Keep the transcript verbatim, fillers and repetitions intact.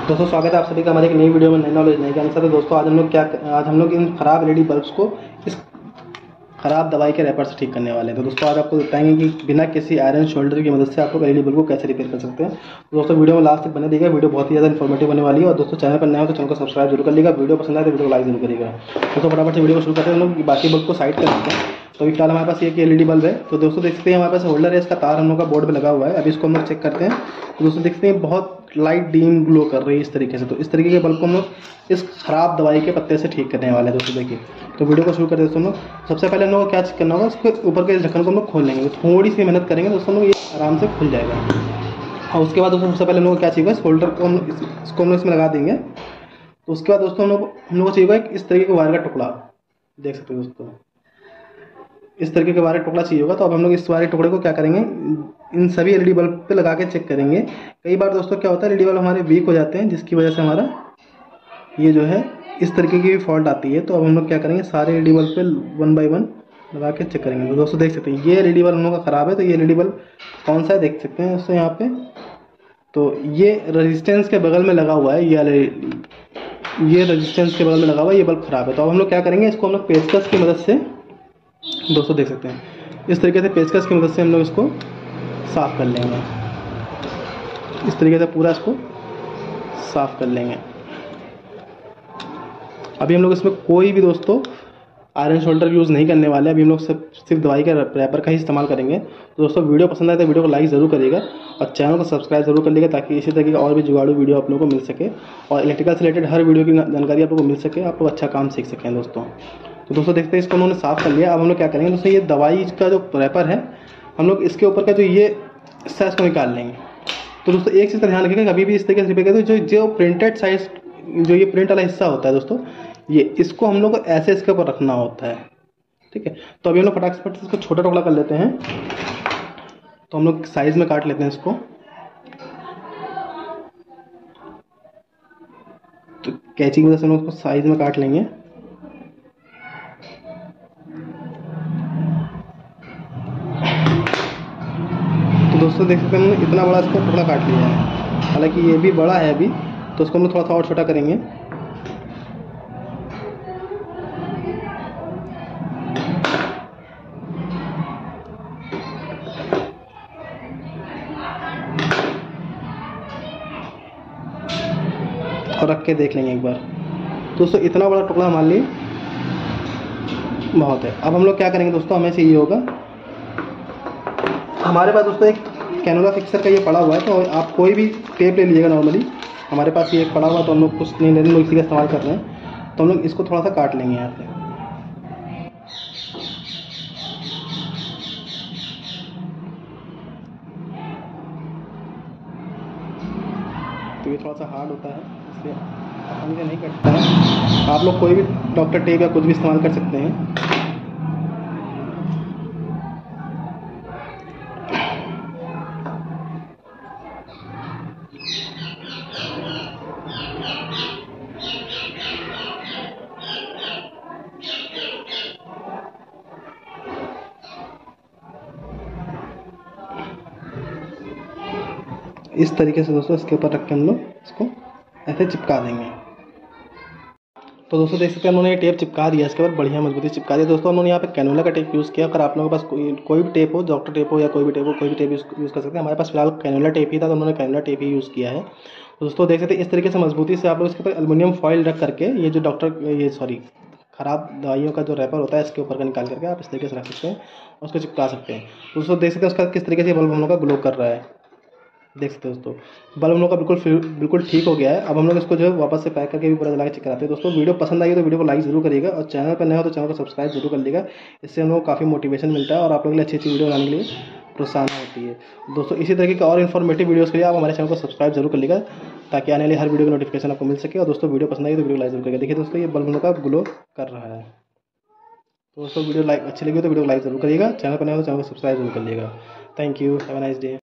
दोस्तों स्वागत है आप सभी का हमारे एक नई वीडियो में, नई नॉलेज नई ज्ञान के साथ। दोस्तों आज हम लोग क्या आज हम लोग इन खराब एलईडी बल्ब्स को इस खराब दवाई के रैपर से ठीक करने वाले हैं। तो दोस्तों आज आपको बताएंगे कि बिना किसी आयरन शोल्डर की मदद से आप लोग एलईडी बल्ब को कैसे रिपेयर कर सकते हैं। तो दोस्तों वीडियो में लास्ट तक बने देखिएगा, वीडियो बहुत ही ज़्यादा इन्फॉर्मेटिव होने वाली है। और दोस्तों चैनल पर नया हो तो चैनल को सब्सक्राइब जरूर कर लीजिएगा, वीडियो पसंद आए तो वीडियो को लाइक जरूर करिएगा। दोस्तों फटाफट से वीडियो को शुरू करते हैं, हम लोग बाकी बल्ब को साइड कर सकते हैं। तो अभी फिलहाल हमारे पास एक एलईडी बल्ब है। तो दोस्तों देखते हैं हमारे पास होल्डर है, इसका तार हम लोग का बोर्ड पे लगा हुआ है। अभी इसको हम लोग चेक करते हैं। तो दोस्तों देखते हैं बहुत लाइट डीम ग्लो कर रही है इस तरीके से। तो इस तरीके के बल्ब को हम लोग इस खराब दवाई के पत्ते से ठीक करने वाले हैं। दोस्तों देखिए, तो वीडियो को शुरू करते हैं दोस्तों। सबसे पहले हम लोग को क्या करना होगा, इसके ऊपर के ढक्कन को हम लोग खोल लेंगे। थोड़ी सी मेहनत करेंगे दोस्तों, ये आराम से खुल जाएगा। और उसके बाद दोस्तों सबसे पहले हम लोग को क्या चाहिए, इस होल्डर को हम इसको हम लोग इसमें लगा देंगे। तो उसके बाद दोस्तों हम लोग हम लोग को चाहिए एक इस तरीके का वायर का टुकड़ा, देख सकते हो दोस्तों, इस तरीके के वायर टुकड़ा चाहिए होगा। तो अब हम लोग इस वायर टुकड़े को क्या करेंगे, इन सभी एलईडी बल्ब पे लगा के चेक करेंगे। कई बार दोस्तों क्या होता है, एलईडी बल्ब हमारे वीक हो जाते हैं, जिसकी वजह से हमारा ये जो है इस तरीके की भी फॉल्ट आती है। तो अब हम लोग क्या करेंगे, सारे एलईडी बल्ब पे वन बाय वन लगा के चेक करेंगे। तो दोस्तों देख सकते हैं ये एलईडी बल्ब हम लोग का ख़राब है। तो ये एलईडी बल्ब कौन सा है देख सकते हैं दोस्तों यहाँ पे। तो ये रेजिस्टेंस के बगल में लगा हुआ है, ये ये रेजिस्टेंस के बगल में लगा हुआ है, ये बल्ब ख़राब है। तो अब हम लोग क्या करेंगे, इसको हम लोग पेचकस की मदद से, दोस्तों देख सकते हैं इस तरीके से पेचकस की मदद से हम लोग इसको साफ़ कर लेंगे। इस तरीके से पूरा इसको साफ़ कर लेंगे। अभी हम लोग इसमें कोई भी दोस्तों आयरन शोल्डर यूज़ नहीं करने वाले। अभी हम लोग सिर्फ सिर्फ दवाई का रैपर का ही इस्तेमाल करेंगे। तो दोस्तों वीडियो पसंद आए तो वीडियो को लाइक ज़रूर करिएगा और चैनल को सब्सक्राइब जरूर कर लीजिएगा, ताकि इसी तरीके का और भी जुगाड़ू वीडियो आप लोगों को मिल सके और इलेक्ट्रिकल से रिलेटेड हर वीडियो की जानकारी आप लोगों को मिल सके, आप लोग अच्छा काम सीख सकें दोस्तों। तो दोस्तों देखते हैं, इसको उन्होंने साफ़ कर लिया। अब हम लोग क्या करेंगे दोस्तों, ये दवाई का जो रैपर है हम लोग इसके ऊपर का जो ये साइज को निकाल लेंगे। तो दोस्तों एक चीज़ का ध्यान रखिएगा, कभी भी इस तरीके से रिपेयर करें तो जो जो प्रिंटेड साइज, जो ये प्रिंट वाला हिस्सा होता है दोस्तों, ये इसको हम लोग को ऐसे इसके ऊपर रखना होता है, ठीक है। तो अभी हम लोग फटाक फट इसको छोटा टुकड़ा कर लेते हैं। तो हम लोग साइज में काट लेते हैं इसको। तो कैंची की वजह से हम लोग इसको साइज में काट लेंगे। तो दोस्तों देख सकते हैं हमने इतना बड़ा इसको टुकड़ा काट लिया है, हालांकि ये भी बड़ा है अभी, तो उसको हम लोग थोड़ा सा और छोटा करेंगे। और रख के देख लेंगे एक बार। दोस्तों इतना बड़ा टुकड़ा हमारे लिए बहुत है। अब हम लोग क्या करेंगे दोस्तों, हमें से ये होगा, हमारे पास दोस्तों एक कैनोला फिक्सर का ये पड़ा हुआ है। तो आप कोई भी टेप ले लीजिएगा नॉर्मली, हमारे पास ये एक पड़ा हुआ है। तो हम लोग कुछ नहीं ले रहे, इसी का इस्तेमाल कर रहे हैं। तो हम लोग इसको थोड़ा सा काट लेंगे यहाँ से। तो ये थोड़ा सा हार्ड होता है, इसलिए आसानी से नहीं कटता है। आप लोग कोई भी डॉक्टर टेप या कुछ भी इस्तेमाल कर सकते हैं। इस तरीके से दोस्तों इसके ऊपर रख के हम लोग इसको ऐसे चिपका देंगे। तो दोस्तों देख सकते हैं उन्होंने ये टेप चिपका दिया, इसके ऊपर बढ़िया मजबूती चिपका दिया। दोस्तों उन्होंने यहाँ पे कैनोला का टेप यूज़ किया। अगर आप लोगों के पास कोई कोई भी टेप हो, डॉक्टर टेप हो या कोई भी टेप हो, कोई भी टेप यूज़ कर सकते हैं। हमारे पास फिलहाल कैनोला टेप ही था, तो उन्होंने कैनोला टेप ही यूज़ किया है। तो दोस्तों देख सकते हैं इस तरीके से मजबूती से आप लोग इसके ऊपर एल्युमिनियम फॉइल रख करके, ये जो डॉक्टर ये सॉरी खराब दवाइयों का जो रैपर होता है इसके ऊपर का निकाल करके आप इस तरीके से रख सकते हैं और उसको चिपका सकते हैं। तो दोस्तों देख सकते हैं उसका किस तरीके से बल्ब हम लोग का ग्लो कर रहा है, देख सकते हैं दोस्तों। बल्ब हम लोग का बिल्कुल बिल्कुल ठीक हो गया है। अब हम लोग इसको जो है वापस से पैक करके भी पूरा जला के चेक कराते हैं। दोस्तों वीडियो पसंद आई तो वीडियो को लाइक जरूर करिएगा और चैनल पर नया हो तो चैनल को सब्सक्राइब जरूर कर लीजिएगा। इससे हम लोग को काफ़ी मोटिवेशन मिलता है और आप लोगों के लिए अच्छी अच्छी वीडियो बनाने के लिए प्रोत्साहन होती है। दोस्तों इसी तरीके के और इन्फॉर्मेटिव वीडियोज़ के लिए आप हमारे चैनल को सब्सक्राइब जरूर कर लीजिएगा, ताकि आने वाली हर वीडियो की नोटिफिकेशन आपको मिल सके। और दोस्तों वीडियो पसंद आई तो वीडियो लाइक जरूर करिएगा। देखिए दोस्तों ये बल्ब हम लोग का ग्लो कर रहा है। तो दोस्तों वीडियो लाइक अच्छी लगी तो वीडियो को लाइक जरूर करिएगा, चैनल पर नया हो तो चैनल को सब्सक्राइब जरूर कर लीजिएगा। Thank you, have a nice day.